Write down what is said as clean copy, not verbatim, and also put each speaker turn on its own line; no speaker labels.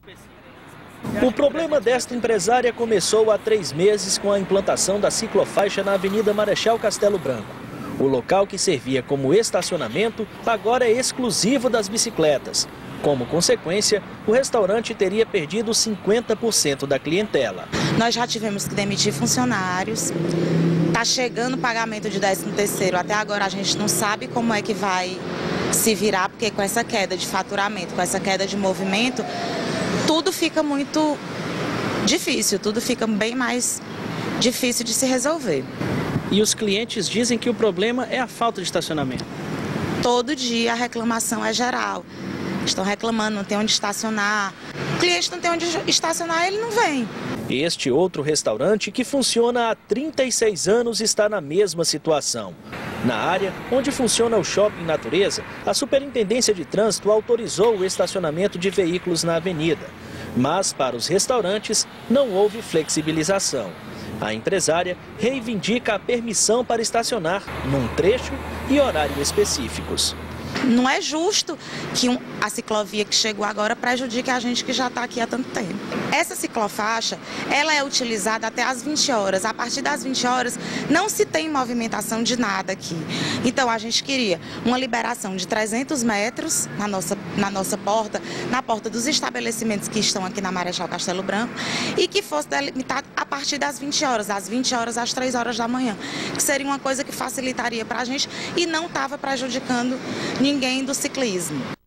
O problema desta empresária começou há 3 meses com a implantação da ciclofaixa na Avenida Marechal Castelo Branco. O local que servia como estacionamento agora é exclusivo das bicicletas. Como consequência, o restaurante teria perdido 50% da clientela.
Nós já tivemos que demitir funcionários, está chegando o pagamento de 13º, até agora a gente não sabe como é que vai se virar, porque com essa queda de faturamento, com essa queda de movimento, tudo fica muito difícil, tudo fica bem mais difícil de se resolver.
E os clientes dizem que o problema é a falta de estacionamento.
Todo dia a reclamação é geral. Estão reclamando, não tem onde estacionar. O cliente não tem onde estacionar, ele não vem.
Este outro restaurante, que funciona há 36 anos, está na mesma situação. Na área onde funciona o Shopping Natureza, a Superintendência de Trânsito autorizou o estacionamento de veículos na avenida. Mas para os restaurantes não houve flexibilização. A empresária reivindica a permissão para estacionar num trecho e horário específicos.
Não é justo que a ciclovia que chegou agora prejudique a gente que já está aqui há tanto tempo. Essa ciclofaixa, ela é utilizada até às 20 horas. A partir das 20 horas não se tem movimentação de nada aqui. Então a gente queria uma liberação de 300 metros na nossa porta, na porta dos estabelecimentos que estão aqui na Marechal Castelo Branco, e que fosse delimitado a partir das 20 horas, das 20 horas às 3 horas da manhã, que seria uma coisa que facilitaria para a gente e não estava prejudicando ninguém do ciclismo.